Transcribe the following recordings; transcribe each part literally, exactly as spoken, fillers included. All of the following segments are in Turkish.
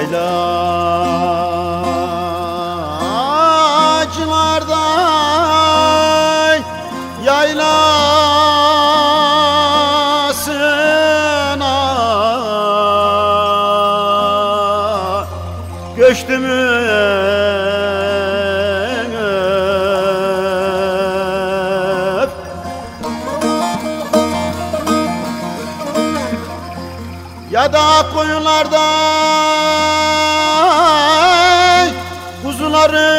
Yaylacılarda yaylasına göçtüm öp. Ya da koyunlarda kuzuları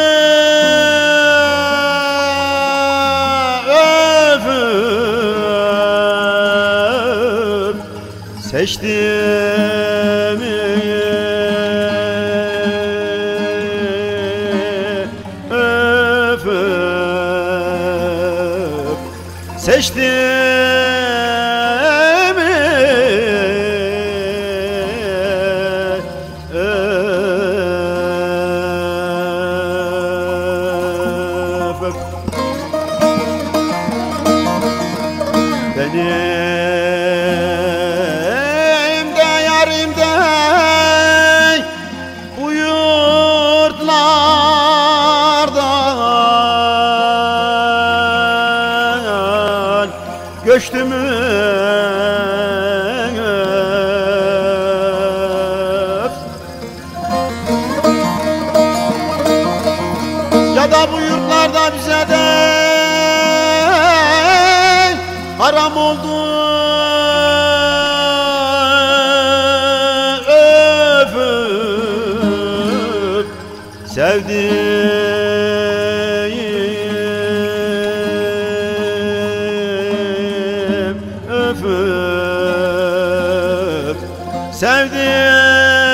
öpüp seçtim öpüp seçtim benim de yarim de bu yurtlardan göçtüm öp. Ya da bu yurtlarda bize de haram oldu öpüp sevdim öpüp sevdim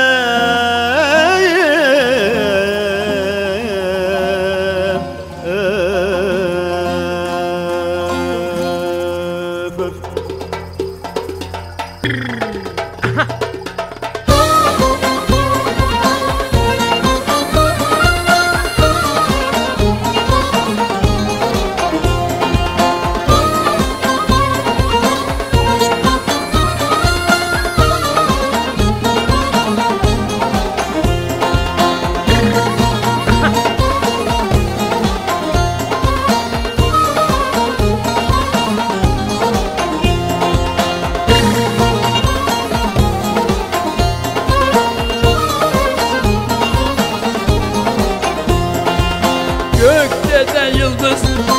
Gökte de yıldız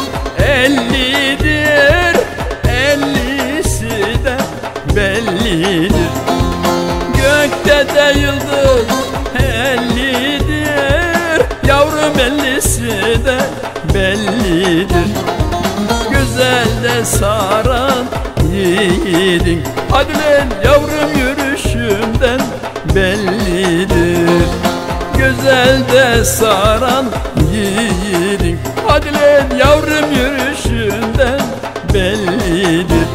ellidir, ellisi de bellidir. Gökte de yıldız ellidir, yavrum ellisi de bellidir. Güzel de saran yiğidin, hadi lan yavrum yürüyüşünden bellidir. Güzel de saran yiğidin, hadi lan yavrum yürüyüşünden bellidir.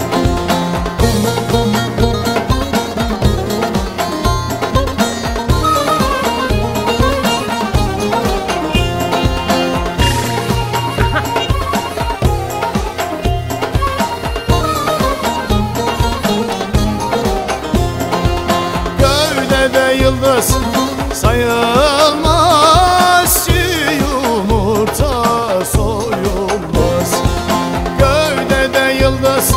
Gövdede yıldız sayılmaz, yumurta soyulmaz. Gövdede yıldız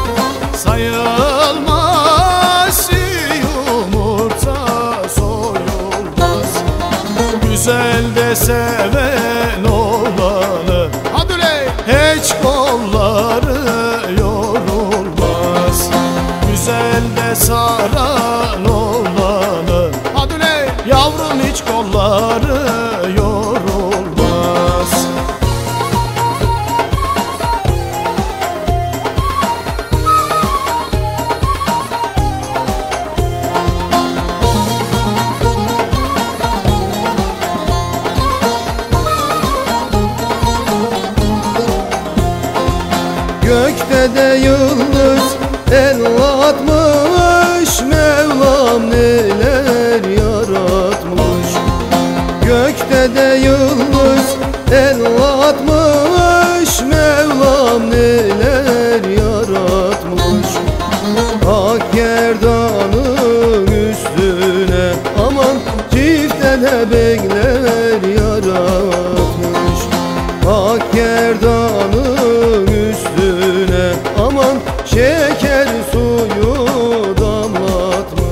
sayılmaz, yumurta soyulmaz. Güzel de seven olanı, hadi ley, hiç kolları yorulmaz. Güzel de saran olanı, hadi ley, yavrum hiç kolları yorulmaz. Gökte de yıldız el atmış, Mevlam neler yaratmış. Gökte de yıldız el atmış, Mevlam neler yaratmış. Ak gerdanın üstüne aman çifte kelebekler yaratmış. Ak gerdanın üstüne aman şeker suyu damlatmış.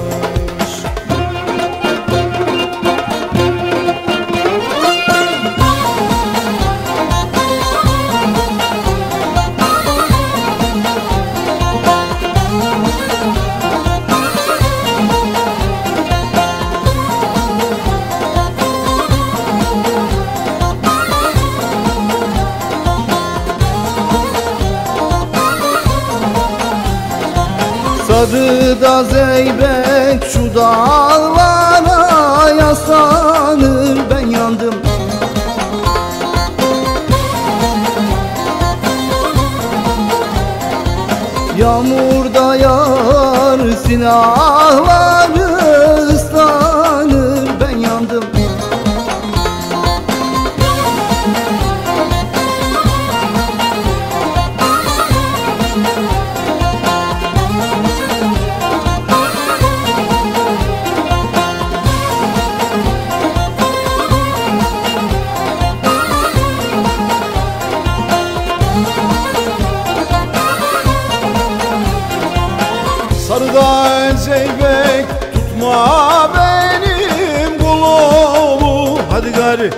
Sarı da zeybek şu dağlara yaslanır, ben yandım. Yağmurda yağar silahları ıslanır, ben yandım. Sarıda zeybek tutma benim kolumu, hadi gari.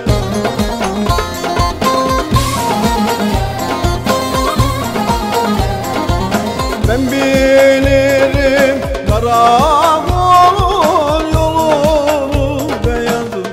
Ben bilirim karamol yolunu, ben yandım.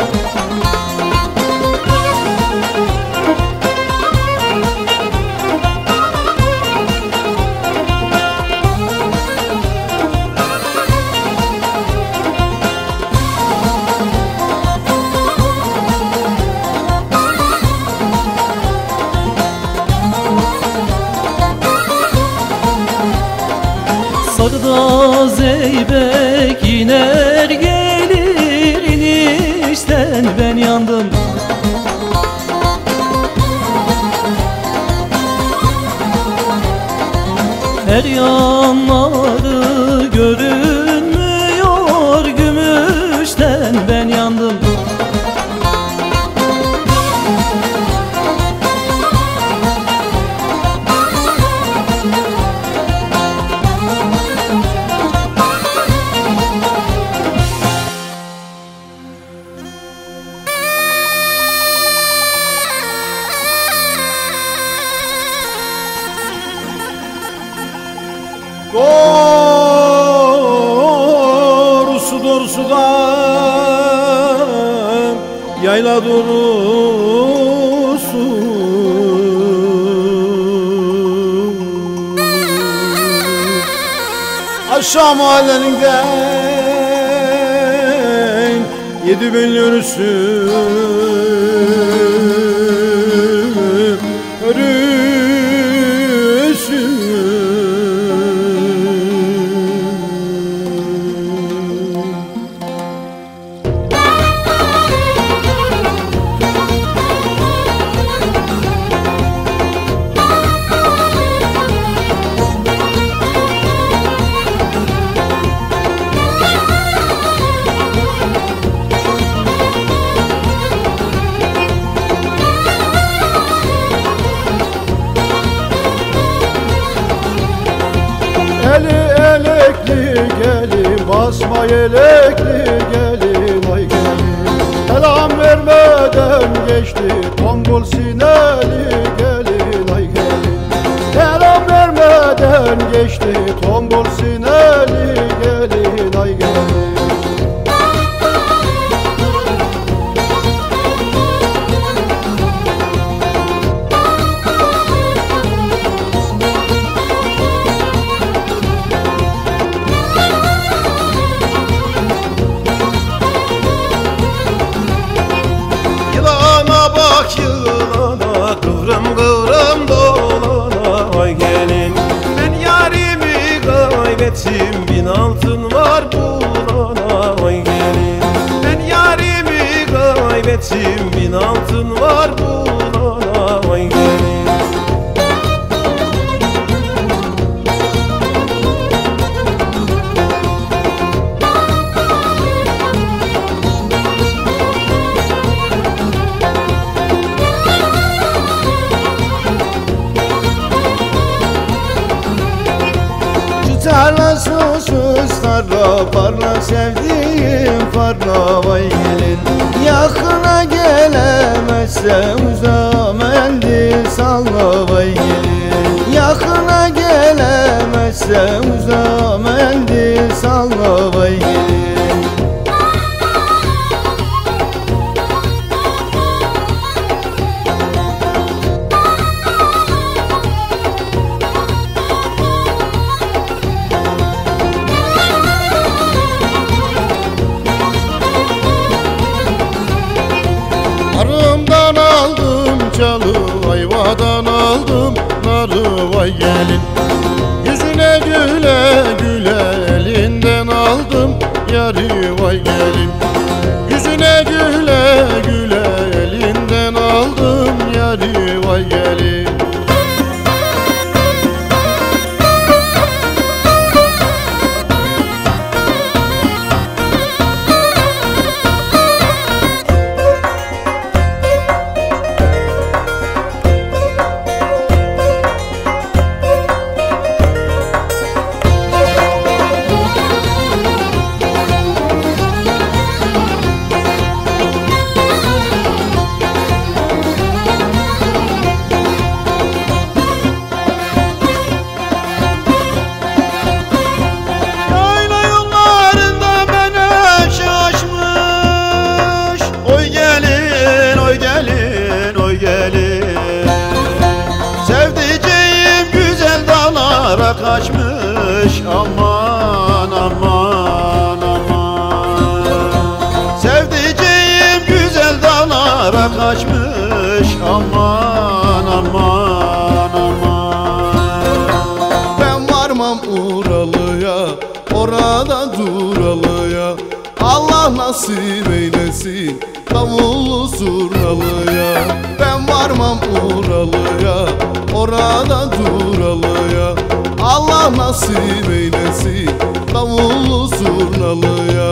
Sarıda zeybek iner gelir inişten, ben yandım. Her yanları görünmüyor gümüşten, ben yandım. Doğrusu doğrusu da yayla doğrusu. Aşağı mahalleninden yedi bin yürüsün gelin, basma yelekli gelin, ay gelin. Selam vermeden geçti tombul sineli gelin, ay gelin. Selam vermeden geçti tombul sineli gelin, ay gelin. Yılana kıvrım kıvrım dolana, ay gelin. Ben yarimi kaybettim, bin altın var bulana, ay gelin. Ben yarimi kaybettim, bin altın var bulana, ay gelin. parla parla sevdiğim parla vay gelin. Yakına gelemezse uzağa mendil salla vay gelin. Yakına gelemezse uzağa mendil salla vay gelin. Arımdan aldım çalı, ayvadan aldım narı vay gelin. Yüzüne güle güle elinden aldım yarı vay gelin. Yüzüne güle güle elinden aldım yarı vay gelin. Kaçmış aman aman aman. Sevdiceğim güzel dağlara kaçmış aman aman aman. Ben varmam Uralı'ya, orada duralıya. Allah nasip eylesin davullu zurnalıya. Ben varmam Uralı'ya, orada duralıya. Allah nasip eylesin davullu zurnalıya.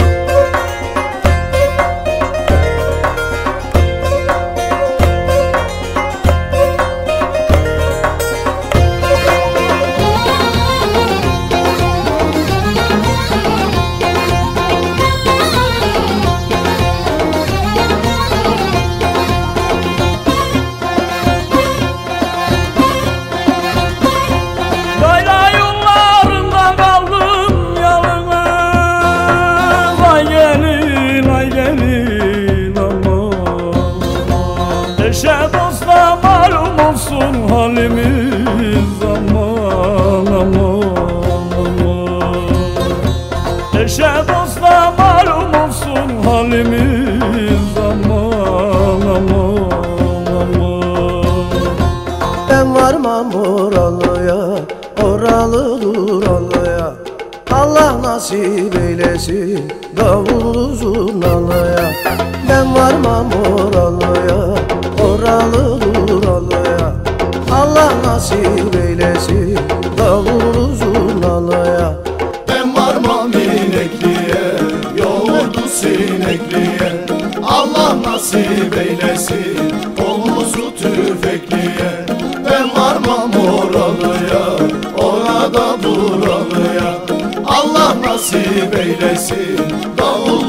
Eşe dosta malum olsun halimiz aman aman aman. Eşe dosta malum olsun halimiz aman aman aman. Ben varmam Oralı'ya, oralı duralıya. Allah nasip eylesin davullu zurnalıya. Ben varmam Oralı'ya, oralı duralıya. Allah nasip eylesin davullu zurnalıya. Ben varmam inekliye, yoğurdu sinekliye. Allah nasip eylesin omuzu tüfekliye. Ben varmam Oralı'ya, orada duralıya. Allah nasip eylesin davul